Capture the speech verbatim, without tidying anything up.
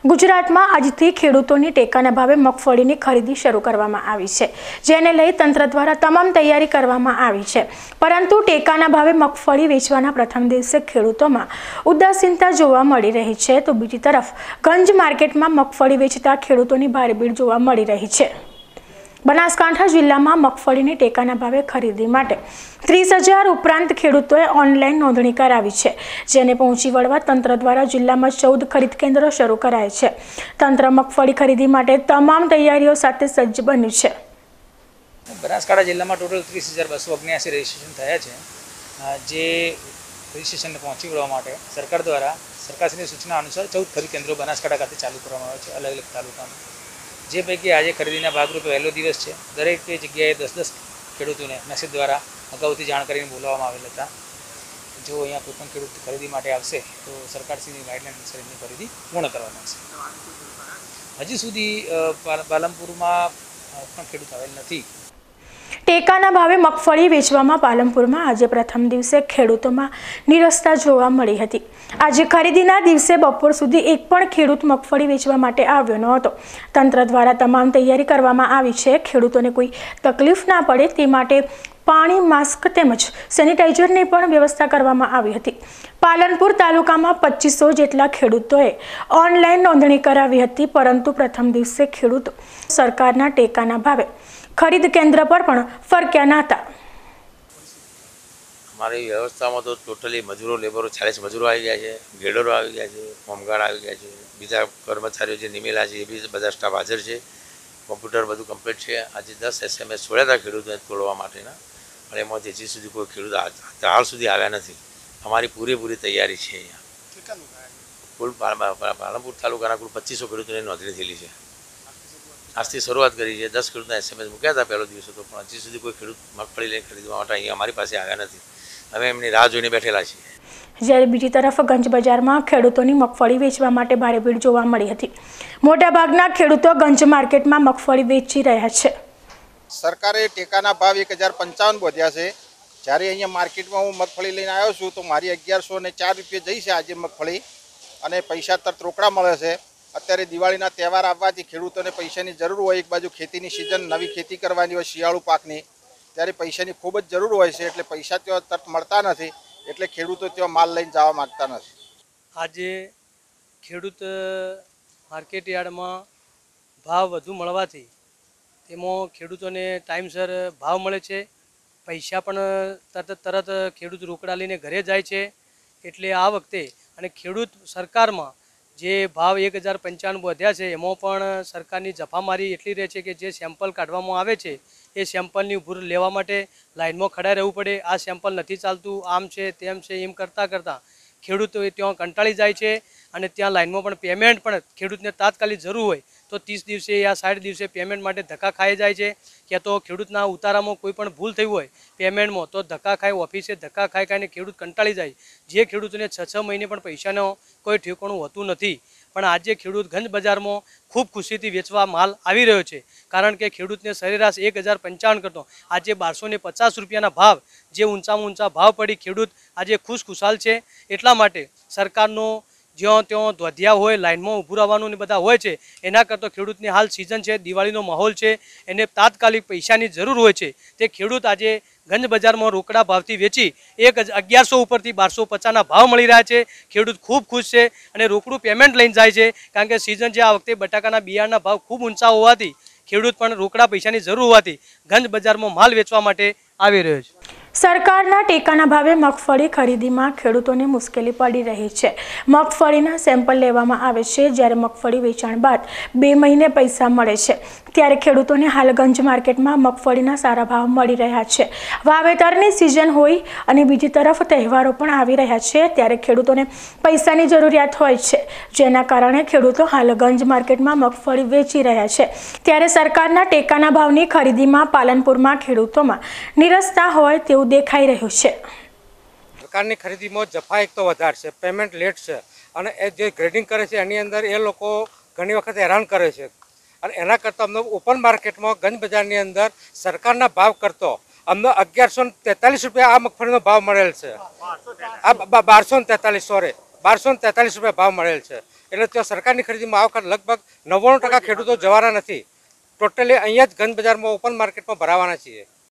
ગુજરાતમાં આજથી ખેડૂતોની ટેકાના ભાવે મગફળીની ખરીદી શરૂ કરવામાં આવી છે, જેને લઈ તંત્ર દ્વારા તમામ તૈયારી કરવામાં આવી છે। પરંતુ ટેકાના ભાવે મગફળી વેચવાના પ્રથમ દિવસે ખેડૂતોમાં ઉદાસીનતા જોવા મળી રહી છે, તો બીજી તરફ ગંજ માર્કેટમાં મગફળી વેચતા ખેડૂતોની ભારે ભીડ જોવા મળી રહી છે। બનાસકાંઠા જિલ્લામાં મગફળીની ટેકાના ભાવે ખરીદી માટે ત્રીસ હજાર ઉપરાંત ખેડૂતોએ ઓનલાઈન નોંધણી કરાવી છે, જેને પહોંચી વળવા તંત્ર દ્વારા જિલ્લામાં ચૌદ ખરીદ કેન્દ્રો શરૂ કરાયા છે। તંત્ર મગફળી ખરીદી માટે તમામ તૈયારીઓ સાથે સજ્જ બન્યું છે। બનાસકાંઠા જિલ્લામાં ટોટલ ત્રીસ હજાર બસો ઓગણ્યાસી રજીસ્ટ્રેશન થયા છે, જે રજીસ્ટ્રેશનને પહોંચી વળવા માટે સરકાર દ્વારા સરકારની સૂચના અનુસાર ચૌદ ખરીદ કેન્દ્રો બનાસકાંઠા ખાતે ચાલુ કરવામાં આવે છે, અલગ અલગ તાલુકામાં। જે પૈકી આજે ખરીદીના ભાગરૂપે પહેલો દિવસ છે, દરેક જગ્યાએ દસ દસ ખેડૂતોને મેસેજ દ્વારા અગાઉથી જાણ કરીને બોલાવવામાં આવેલ હતા। જો અહીંયા કોઈ પણ ખેડૂત ખરીદી માટે આવશે તો સરકારશ્રીની ગાઈડલાઈન અનુસાર એમની ખરીદી પૂર્ણ કરવામાં આવશે। હજી સુધી પાલનપુરમાં પણ ખેડૂત આવેલ નથી। ટેકાના ભાવે મગફળી વેચવામાં પાલનપુરમાં આજે પ્રથમ દિવસે ખેડૂતોમાં નિરસતા જોવા મળી હતી। આજે ખરીદીના દિવસે બપોર સુધી એક પણ ખેડૂત મગફળી વેચવા માટે આવ્યો ન હતો। તંત્ર દ્વારા તમામ તૈયારી કરવામાં આવી છે। ખેડૂતોને કોઈ તકલીફ ના પડે તે માટે પાણી, માસ્ક તેમજ સેનિટાઈઝરની પણ વ્યવસ્થા કરવામાં આવી હતી। પાલનપુર તાલુકામાં પચીસો જેટલા ખેડૂતોએ ઓનલાઈન નોંધણી કરાવી હતી, પરંતુ પ્રથમ દિવસે ખેડૂતો સરકારના ટેકાના ભાવે खरीद केंद्र पर पण फरक्या न था। हमारी व्यवस्था में तो टोटली मजूरों लेबरो चालीस मजूरों आ गया है, गेडरो आ गया है, होमगार्ड आ गया है, बीजा कर्मचारीओ जे निमेला है ये भी बधा स्टाफ हाजर है। कम्प्यूटर बधु कम्प्लीट है। आज दस एसएमएस छोड़ा था खेडूतोने तोड़वा माटेना, पण एमां हजी सुधी कोई खेडूत हाल सुधी आव्या नथी। अमारी पूरेपूरी तैयारी है। अहींया कुल पालनपुर तालुकाना कुल पच्चीसो खेडूतोने नोंधणी थयेली है। આજથી શરૂઆત કરી છે। દસ ખેડૂતના એસએમએસ મૂક્યા હતા પહેલો દિવસ હતો, પણ હજી સુધી કોઈ ખેડૂત મગફળી લઈને ખરીદવા માટે અહીંયા અમારી પાસે આવ્યા નથી। અમે એમની રાહ જોઈને બેઠેલા છીએ। જ્યારે બીજી તરફ ગંજ બજારમાં ખેડૂતોની મગફળી વેચવા માટે ભારે ભીડ જોવા મળી હતી। મોટાભાગના ખેડૂતો ગંજ માર્કેટમાં મગફળી વેચી રહ્યા છે। સરકારે ટેકાના ભાવ એક હજાર પંચાવન વધ્યા છે। જ્યારે અહીંયા માર્કેટમાં હું મગફળી લઈને આવ્યો છું તો મારી અગિયારસો ને ચાર રૂપિયા જઈ છે આજે મગફળી, અને પૈસા તરત રોકડા મળે છે। અત્યારે દિવાળીના તહેવાર આવવાથી ખેડૂતોને પૈસાની જરૂર હોય। એક બાજુ ખેતીની સિઝન નવી ખેતી કરવાની હોય શિયાળુ પાકની, ત્યારે પૈસાની ખૂબ જ જરૂર હોય છે, એટલે પૈસા ત્યાં તરત મળતા નથી, એટલે ખેડૂતો ત્યાં માલ લઈને જવા માગતા નથી। આજે ખેડૂત માર્કેટ યાર્ડમાં ભાવ વધુ મળવાથી તેમાં ખેડૂતોને ટાઈમસર ભાવ મળે છે, પૈસા પણ તરત તરત ખેડૂત રોકડા લઈને ઘરે જાય છે। એટલે આ વખતે અને ખેડૂત સરકારમાં જે ભાવ એક હજાર પંચાણું વધ્યા છે એમાં પણ સરકારની જફામારી એટલી રહે છે કે જે સેમ્પલ કાઢવામાં આવે છે એ સેમ્પલની ઉભું લેવા માટે લાઇનમાં ખડા રહેવું પડે। આ સેમ્પલ નથી ચાલતું, આમ છે તેમ છે એમ કરતાં કરતાં ખેડૂતો ત્યાં કંટાળી જાય છે, અને ત્યાં લાઇનમાં પણ પેમેન્ટ પણ ખેડૂતને તાત્કાલિક જરૂર હોય તો ત્રીસ દિવસે યા સાઠ દિવસે પેમેન્ટ માટે ધક્કા ખાઈ જાય છે। ક્યાં તો ખેડૂતના ઉતારામાં કોઈ પણ ભૂલ થઈ હોય પેમેન્ટમાં તો ધક્કા ખાઈ ઓફિસે ધક્કા ખાઈ ખાઈને ખેડૂત કંટાળી જાય। જે ખેડૂતોને છ છ મહિને પણ પૈસાનો કોઈ ઠેકાણું હોતું નથી, પણ આજે ખેડૂત ગંજ બજારમાં ખૂબ ખુશીથી વેચવા માલ આવી રહ્યો છે, કારણ કે ખેડૂતને સરેરાશ એક હજાર પંચાવન કરતો આજે બારસો ને પચાસ રૂપિયાના ભાવ, જે ઊંચામાં ઊંચા ભાવ પડી ખેડૂત આજે ખુશ ખુશાલ છે। એટલા માટે સરકારનો જ્યાં ત્યાં ધોધિયા હોય લાઇનમાં ઊભું રહેવાનું ને બધા હોય છે, એના કરતાં ખેડૂતની હાલ સિઝન છે, દિવાળીનો માહોલ છે, એને તાત્કાલિક પૈસાની જરૂર હોય છે, તે ખેડૂત આજે ગંજ બજારમાં રોકડા ભાવથી વેચી એક અગિયારસો ઉપરથી બારસો પચાસના ભાવ મળી રહ્યા છે। ખેડૂત ખૂબ ખુશ છે અને રોકડું પેમેન્ટ લઈને જાય છે, કારણ કે સિઝન છે। આ વખતે બટાકાના બિયારણના ભાવ ખૂબ ઊંચા હોવાથી ખેડૂત પણ રોકડા પૈસાની જરૂર હોવાથી ગંજ બજારમાં માલ વેચવા માટે આવી રહ્યો છે। સરકારના ટેકાના ભાવે મગફળી ખરીદીમાં ખેડૂતોને મુશ્કેલી પડી રહી છે। મગફળીના સેમ્પલ લેવામાં આવે છે, જ્યારે મગફળી વેચાણ બાદ બે મહિને પૈસા મળે છે, ત્યારે ખેડૂતોને હાલ ગંજ માર્કેટમાં મગફળીના સારા ભાવ મળી રહ્યા છે। વાવેતરની સિઝન હોય અને બીજી તરફ તહેવારો પણ આવી રહ્યા છે, ત્યારે ખેડૂતોને પૈસાની જરૂરિયાત હોય છે, જેના કારણે ખેડૂતો હાલ ગંજ માર્કેટમાં મગફળી વેચી રહ્યા છે। ત્યારે સરકારના ટેકાના ભાવની ખરીદીમાં પાલનપુરમાં ખેડૂતોમાં નિરસતા હોય તેવું દેખાઈ રહ્યું છે। સરકારની ખરીદીમાં જફા એક તો વધારે છે, પેમેન્ટ લેટ છે, અને એ જે ગ્રેડિંગ કરે છે એની અંદર એ લોકો ઘણી વખત હેરાન કરે છે, અને એના કરતાં અમને ઓપન માર્કેટમાં ગંજ બજારની અંદર સરકારના ભાવ કરતો અમને અગિયારસો તેતાલીસ રૂપિયા આ મગફળીનો ભાવ મળેલ છે। આ બારસો ને તેતાલીસ સોરી બારસો ને તેતાલીસ રૂપિયા ભાવ મળેલ છે। એટલે ત્યાં સરકારની ખરીદીમાં આ વખત લગભગ નવ્વાણું ટકા ખેડૂતો જવાના નથી. ટોટલી અહીંયા જ ગંજ બજારમાં ઓપન માર્કેટમાં ભરાવાના છીએ.